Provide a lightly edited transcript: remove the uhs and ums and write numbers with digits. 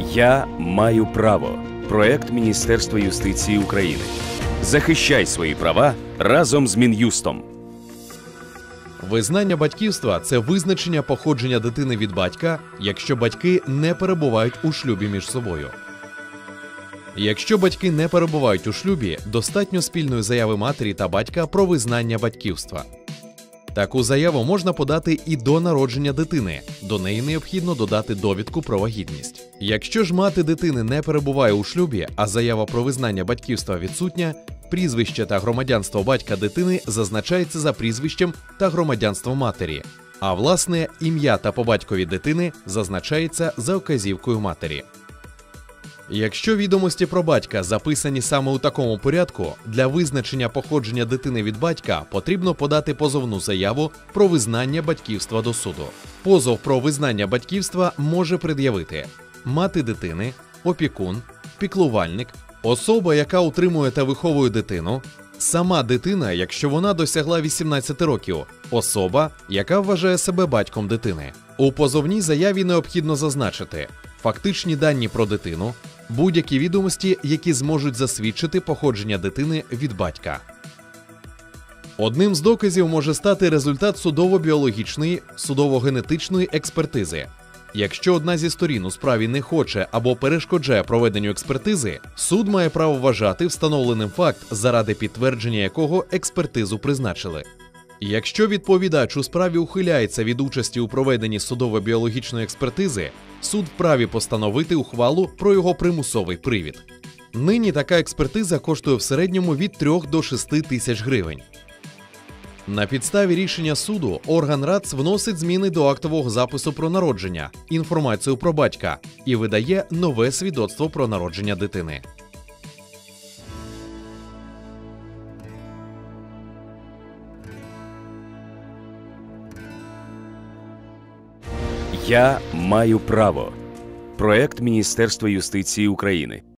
Я маю право. Проект Міністерства юстиції України. Захищай свої права разом з Мін'юстом. Визнання батьківства – це визначення походження дитини від батька, якщо батьки не перебувають у шлюбі між собою. Якщо батьки не перебувають у шлюбі, достатньо спільної заяви матері та батька про визнання батьківства. Таку заяву можна подати і до народження дитини. До неї необхідно додати довідку про вагітність. Якщо ж мати дитини не перебуває у шлюбі, а заява про визнання батьківства відсутня, прізвище та громадянство батька дитини зазначається за прізвищем та громадянством матері, а власне ім'я та по батькові дитини зазначається за вказівкою матері. Якщо відомості про батька записані саме у такому порядку, для визначення походження дитини від батька потрібно подати позовну заяву про визнання батьківства до суду. Позов про визнання батьківства може пред'явити мати дитини, опікун, піклувальник, особа, яка утримує та виховує дитину, сама дитина, якщо вона досягла 18 років, особа, яка вважає себе батьком дитини. У позовній заяві необхідно зазначити фактичні дані про дитину, будь-які відомості, які зможуть засвідчити походження дитини від батька. Одним з доказів може стати результат судово-біологічної, судово-генетичної експертизи. Якщо одна зі сторін у справі не хоче або перешкоджає проведенню експертизи, суд має право вважати встановленим факт, заради підтвердження якого експертизу призначили. Якщо відповідач у справі ухиляється від участі у проведенні судово-біологічної експертизи, суд вправі постановити ухвалу про його примусовий привід. Нині така експертиза коштує в середньому від 3 до 6 тисяч гривень. На підставі рішення суду орган РАЦ вносить зміни до актового запису про народження, інформацію про батька і видає нове свідоцтво про народження дитини. Я маю право. Проект Міністерства юстиції України.